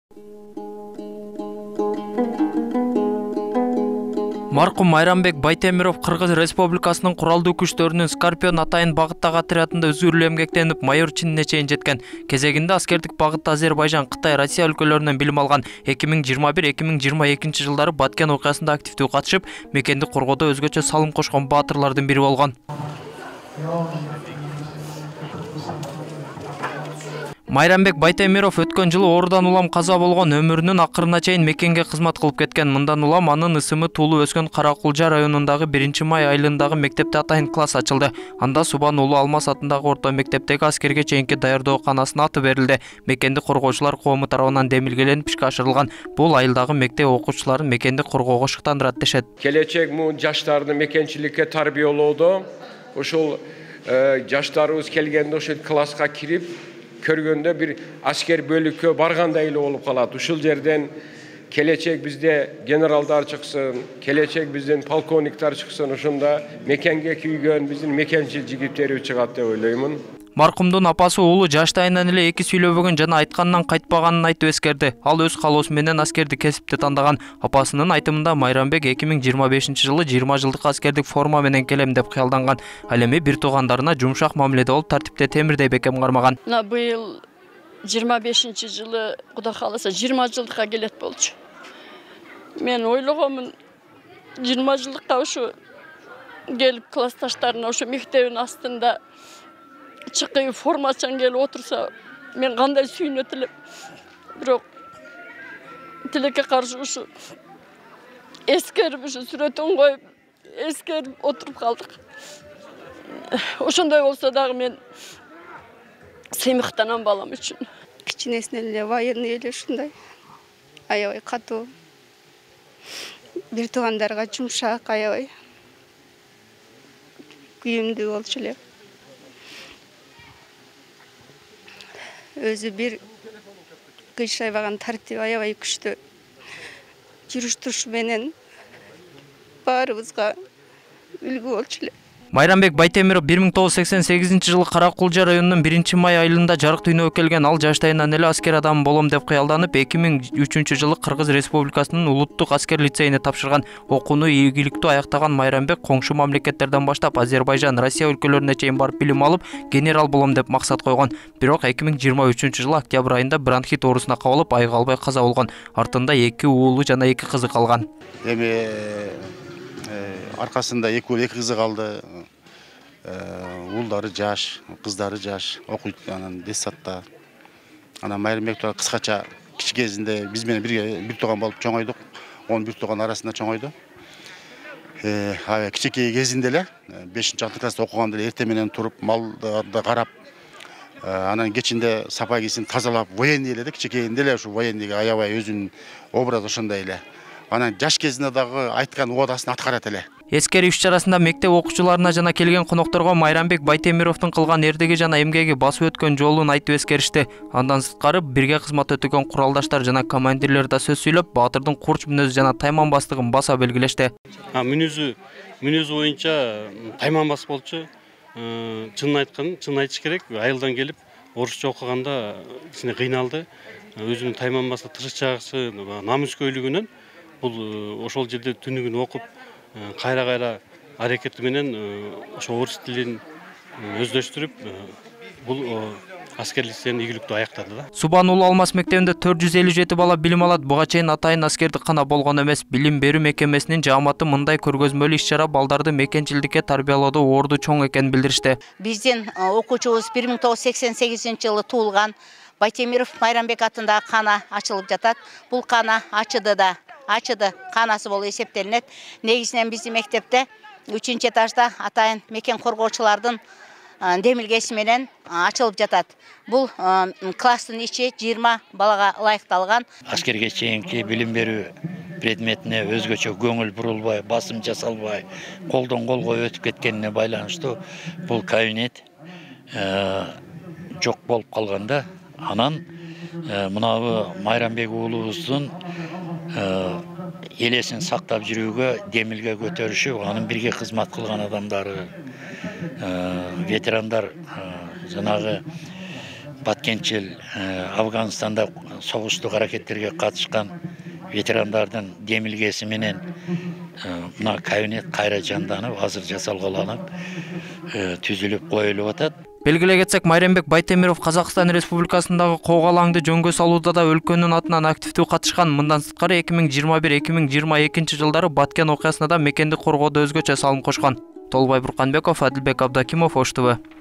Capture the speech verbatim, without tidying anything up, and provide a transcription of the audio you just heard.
Маркум Майрамбек Байтемиров Кыргыз Республикасынын куралдуу күчтөрүнүн Скорпион атайын багыттагы отрядында үзгүрлүү эмгектенип майор чинине чейин жеткен. Кезегинде аскердик багытта Азербайжан, Кытай, Россия өлкөлөрүнөн билим алган. эки миң жыйырма бир эки миң жыйырма экинчи жылдары Баткен окуясында активдүү катышып, мекенди коргоодо өзгөчө салым кошкон баатырлардын бири болгон. Майрамбек Байтемиров өткөн жылы оорудан улам каза болгон, өмүрүнүн акырына чейин мекенге кызмат кылып кеткен. Мындан улам анын ысымы туулуу өскөн Каракулжа районундагы биринчи май айылындагы мектепте атайын класс ачылды. Анда Субан уулу Алмаз атындагы орто мектептеги аскерге чейинки даярдоо канасына аты берилди. Мекенди коргоочулар коому тарабынан демилгеленип ишке ашырылган. Бул айылдагы мектеп окуучуларын мекенди коргоого шыктандырат дешет. Келечек му жаштарды мекенчиликке тарбиялоодо ошол жаштарыбыз келгенде ошол класска кирип көргөндө бир аскер бөлүккө баргандай эле болуп калат. Ушул жерден келечек бизде генералдар чыксын, келечек биздин полковниктер чыксын, ошондо мекенге күйгөн биздин мекенчил жигиттерибиз чыгат деп ойлоймун. Маркумдун апасы уулу жаштайынан эле эки сүйлөбөгөн жана айтканынан кайтпаганын айтып эскерди. Ал өз калоосу менен аскерди кесипти тандаган. Апасынын айтымында Майрамбек эки миң жыйырма бешинчи жылы жыйырма жылдык аскердик форма менен келем деп кыялданган. Ал эми бир туугандарына жумшак мамиледе болуп, тартипте темирдей бекем кармаган. Мына быйыл жыйырма бешинчи жылы Кудай кааласа жыйырма жылдыкка келет болчу. Мен ойлогомун жыйырма жылдыкка ошо келип классташтарына ошо мектебин астында чыккы формачан келип отурса, мен кандай сүйүнөт элем. Бирок тилекке каршы ушу эскерип ушу сүрөтүн коюп, эскерип отуруп калдык. Ошондой болсо дагы мен сыймыктанам балам үчүн. Кичинесинен эле военный эле ушундай аябай катуу. Бир туугандарга жумшак, аябай күйүмдүү болчу эле. Өзү бир кыйшайбаган тартип аябай күчтүү. Жүрүш-турушу менен баарыбызга үлгү болчу эле. Майрамбек Байтемиров бир миң тогуз жүз сексен сегизинчи жылы Каракулжа районунун биринчи май айылында жарык дүйнөгө келген. Ал жаштайынан эле аскер адам болом деп кыялданып, эки миң үчүнчү жылы Кыргыз Республикасынын улуттук аскер лицейине тапшырган. Окууну ийгиликтүү аяктаган Майрамбек коңшу мамлекеттерден баштап Азербайжан, Россия өлкөлөрүнө чейин барып билим алып, генерал болом деп максат койгон. Бирок эки миң жыйырма үчүнчү жылы октябрь айында бронхит оорусуна кабылып, айыга албай каза болгон. Артында эки уулу жана эки кызы калган. Эми аркасында эки уулу эки кызы калды. Уулдары жаш, кыздары жаш, окуйт анан детсадта. Анан Майрамбек кыскача кичи кезинде биз менен бирге бир тууган болуп чоңойдук. он бир тууган арасында чоңойду. Э, кичинекей кезинде эле бешинчи алтынчы класста окуганда эле эртең менен туруп, малдарды карап, анан кечинде сапа кийсин тазалап, военный эле кичинекейинде эле ушу военныйга аябай өзүнүн образы ошондой эле. Анан жаш кезинде дагы айткан убадасын аткарат эле. Эскери иш-чарасында мектеп окуучуларына жана келген конокторго Майрамбек Байтемировдун кылган эрдиги жана эмгеги басып өткөн жолун айтып эскеришти. Андан сырткары бирге кызмат өтөгөн куралдаштар жана командирлер да сөз сүйлөп, баатырдын курч мүнөзү жана тайманбастыгын баса белгилешти. Мүнөзү мүнөзү боюнча тайманбас болчу. Чынын айткан, чын айтыш керек. Айылдан келип, орусча окуганда кичине кыйналды. Өзүнүн тайманбасы, тырышчагысы, намыскөйлүгүнөн бул ошол жерде түнүгүн окуп, кайра-кайра аракети менен ошо орус тилин өздөштүрүп, бул аскер лицейин ийгиликтүү аяктады да. Субан уулу Алмаз мектебинде төрт жүз элүү жети бала билим алат. Буга чейин атайын аскердик гана болгон эмес. Билим берүү мекемесинин жааматы мындай көргөзмөлүү иш-чара балдарды мекенчилдикке тарбиялоодо орду чоң экенин билдиришти. Биздин окуучубуз бир миң тогуз жүз сексен сегизинчи жылы туулган. Байтемиров Майрамбек атындагы кана ачылып жатат. Бул кана ачыды да. Ачыды канасы болуп эсептелинет. Негизинен биздин мектепте үчүнчү этажда атайын мекен коргоочулардын демилгеси менен ачылып жатат. Бул класстын ичи жыйырма балага ылайыкталган. Аскерге чейинки билим берүү предметине өзгөчө көңүл бурулбай, басым жасалбай, колдон колго өтүп кеткенине байланыштуу бул кабинет жок болуп калганда, анан мынабы Майрамбек уулубуздун элесин сактап жүрүүгө демилге көтөрүшүп, анын бирге кызмат кылган адамдары, ветерандар, жанагы Баткенчил Афганистанда согуштук аракеттерге катышкан ветерандардын демилгеси менен мына кабинет кайра жанданып, азыр жасалгаланып, түзүлүп коюлуп атат. Белгилей кетсек, Майрамбек Байтемиров Казакстан Республикасындагы коогалаңды жөнгө салууда да өлкөнүн атынан активдүү катышкан. Мындан сырткары эки миң жыйырма бир эки миң жыйырма экинчи жылдары Баткен окуясына да мекенди коргоодо өзгөчө салым кошкон. Толбай Бурканбеков, Адилбек Абдакимов, Ош Т В.